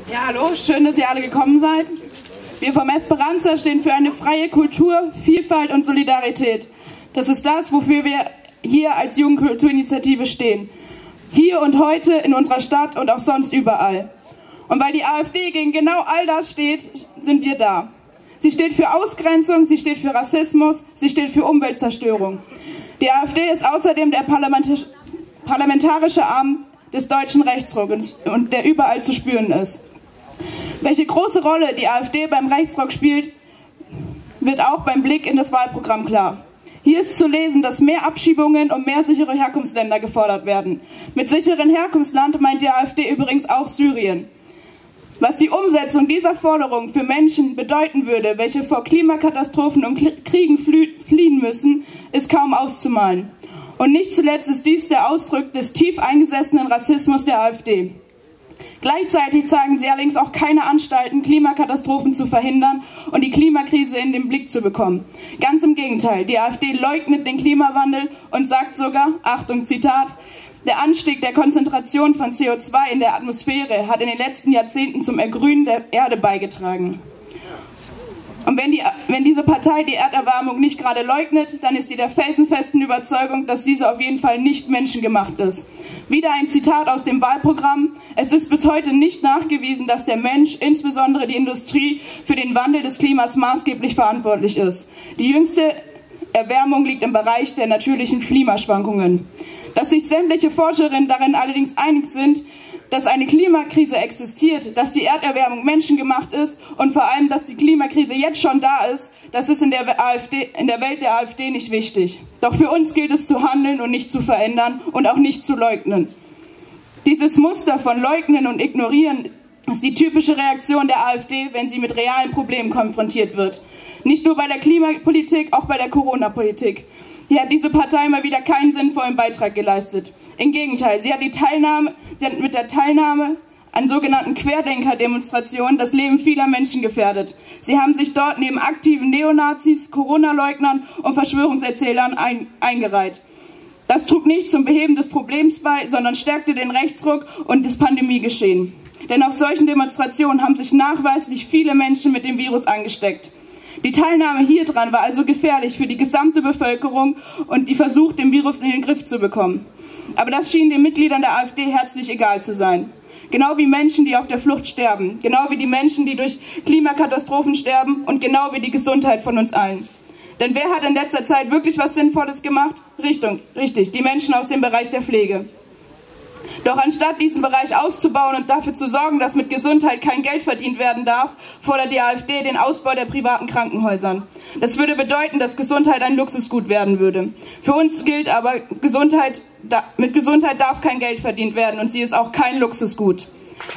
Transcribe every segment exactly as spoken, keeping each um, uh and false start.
Ja, hallo, schön, dass ihr alle gekommen seid. Wir vom Esperanza stehen für eine freie Kultur, Vielfalt und Solidarität. Das ist das, wofür wir hier als Jugendkulturinitiative stehen. Hier und heute in unserer Stadt und auch sonst überall. Und weil die AfD gegen genau all das steht, sind wir da. Sie steht für Ausgrenzung, sie steht für Rassismus, sie steht für Umweltzerstörung. Die AfD ist außerdem der parlamentarische Arm des deutschen Rechtsrucks und der überall zu spüren ist. Welche große Rolle die AfD beim Rechtsruck spielt, wird auch beim Blick in das Wahlprogramm klar. Hier ist zu lesen, dass mehr Abschiebungen und mehr sichere Herkunftsländer gefordert werden. Mit sicheren Herkunftsland meint die AfD übrigens auch Syrien. Was die Umsetzung dieser Forderung für Menschen bedeuten würde, welche vor Klimakatastrophen und Kriegen fliehen müssen, ist kaum auszumalen. Und nicht zuletzt ist dies der Ausdruck des tief eingesessenen Rassismus der AfD. Gleichzeitig zeigen sie allerdings auch keine Anstalten, Klimakatastrophen zu verhindern und die Klimakrise in den Blick zu bekommen. Ganz im Gegenteil, die AfD leugnet den Klimawandel und sagt sogar, Achtung, Zitat, der Anstieg der Konzentration von C O zwei in der Atmosphäre hat in den letzten Jahrzehnten zum Ergrünen der Erde beigetragen. Und wenn, die, wenn diese Partei die Erderwärmung nicht gerade leugnet, dann ist sie der felsenfesten Überzeugung, dass diese auf jeden Fall nicht menschengemacht ist. Wieder ein Zitat aus dem Wahlprogramm. Es ist bis heute nicht nachgewiesen, dass der Mensch, insbesondere die Industrie, für den Wandel des Klimas maßgeblich verantwortlich ist. Die jüngste Erwärmung liegt im Bereich der natürlichen Klimaschwankungen. Dass sich sämtliche Forscherinnen darin allerdings einig sind, dass eine Klimakrise existiert, dass die Erderwärmung menschengemacht ist und vor allem, dass die Klimakrise jetzt schon da ist, das ist in der AfD, in der Welt der AfD nicht wichtig. Doch für uns gilt es zu handeln und nicht zu verändern und auch nicht zu leugnen. Dieses Muster von Leugnen und Ignorieren ist die typische Reaktion der AfD, wenn sie mit realen Problemen konfrontiert wird. Nicht nur bei der Klimapolitik, auch bei der Corona-Politik. Hier hat diese Partei mal wieder keinen sinnvollen Beitrag geleistet. Im Gegenteil, sie hat, die Teilnahme, sie hat mit der Teilnahme an sogenannten Querdenker-Demonstrationen das Leben vieler Menschen gefährdet. Sie haben sich dort neben aktiven Neonazis, Corona-Leugnern und Verschwörungserzählern ein, eingereiht. Das trug nicht zum Beheben des Problems bei, sondern stärkte den Rechtsruck und das Pandemiegeschehen. Denn auf solchen Demonstrationen haben sich nachweislich viele Menschen mit dem Virus angesteckt. Die Teilnahme hier dran war also gefährlich für die gesamte Bevölkerung und die versucht, den Virus in den Griff zu bekommen. Aber das schien den Mitgliedern der AfD herzlich egal zu sein. Genau wie Menschen, die auf der Flucht sterben, genau wie die Menschen, die durch Klimakatastrophen sterben und genau wie die Gesundheit von uns allen. Denn wer hat in letzter Zeit wirklich was Sinnvolles gemacht? Richtung, richtig, die Menschen aus dem Bereich der Pflege. Doch anstatt diesen Bereich auszubauen und dafür zu sorgen, dass mit Gesundheit kein Geld verdient werden darf, fordert die AfD den Ausbau der privaten Krankenhäusern. Das würde bedeuten, dass Gesundheit ein Luxusgut werden würde. Für uns gilt aber, Gesundheit, mit Gesundheit darf kein Geld verdient werden und sie ist auch kein Luxusgut.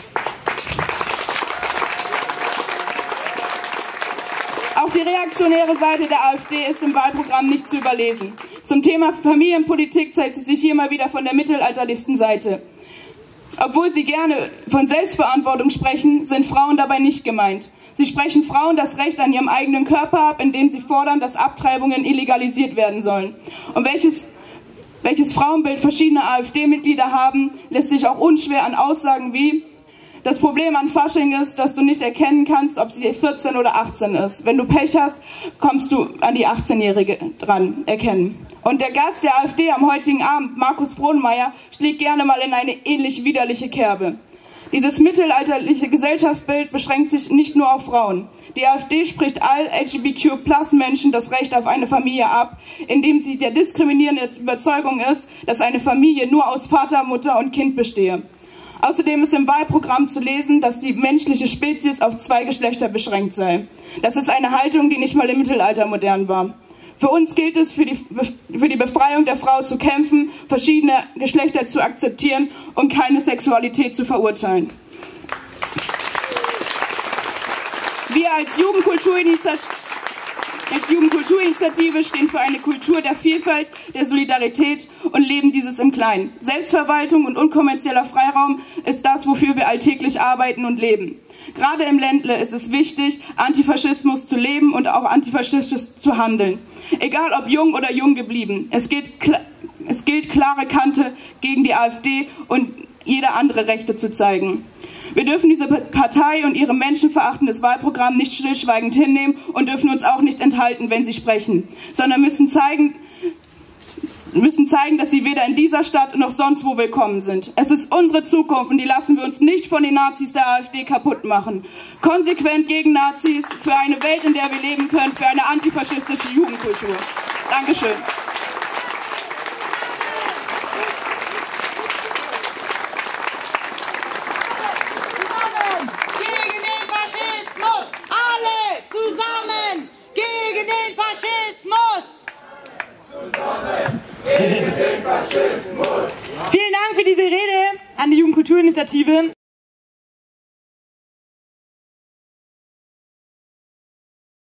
Auch die reaktionäre Seite der AfD ist im Wahlprogramm nicht zu überlesen. Zum Thema Familienpolitik zeigt sie sich hier mal wieder von der mittelalterlichsten Seite. Obwohl sie gerne von Selbstverantwortung sprechen, sind Frauen dabei nicht gemeint. Sie sprechen Frauen das Recht an ihrem eigenen Körper ab, indem sie fordern, dass Abtreibungen illegalisiert werden sollen. Und welches, welches Frauenbild verschiedene AfD-Mitglieder haben, lässt sich auch unschwer an Aussagen wie: Das Problem an Fasching ist, dass du nicht erkennen kannst, ob sie vierzehn oder achtzehn ist. Wenn du Pech hast, kommst du an die achtzehnjährige dran erkennen. Und der Gast der AfD am heutigen Abend, Markus Frohnmeier, schlägt gerne mal in eine ähnlich widerliche Kerbe. Dieses mittelalterliche Gesellschaftsbild beschränkt sich nicht nur auf Frauen. Die AfD spricht all L G B T Q Plus Menschen das Recht auf eine Familie ab, indem sie der diskriminierenden Überzeugung ist, dass eine Familie nur aus Vater, Mutter und Kind bestehe. Außerdem ist im Wahlprogramm zu lesen, dass die menschliche Spezies auf zwei Geschlechter beschränkt sei. Das ist eine Haltung, die nicht mal im Mittelalter modern war. Für uns gilt es, für die, für die Befreiung der Frau zu kämpfen, verschiedene Geschlechter zu akzeptieren und keine Sexualität zu verurteilen. Wir als Jugendkulturinitiative Als Jugendkulturinitiative stehen für eine Kultur der Vielfalt, der Solidarität und leben dieses im Kleinen. Selbstverwaltung und unkommerzieller Freiraum ist das, wofür wir alltäglich arbeiten und leben. Gerade im Ländle ist es wichtig, Antifaschismus zu leben und auch antifaschistisch zu handeln. Egal ob jung oder jung geblieben. Es gilt, es gilt klare Kante gegen die AfD und jede andere Rechte zu zeigen. Wir dürfen diese Partei und ihre menschenverachtendes Wahlprogramm nicht stillschweigend hinnehmen und dürfen uns auch nicht enthalten, wenn sie sprechen, sondern müssen zeigen, müssen zeigen, dass sie weder in dieser Stadt noch sonst wo willkommen sind. Es ist unsere Zukunft und die lassen wir uns nicht von den Nazis der AfD kaputt machen. Konsequent gegen Nazis, für eine Welt, in der wir leben können, für eine antifaschistische Jugendkultur. Dankeschön. Gegen den Faschismus! Alle zusammen! Gegen den Faschismus! Zusammen gegen den Faschismus! Vielen Dank für diese Rede an die Jugendkulturinitiative.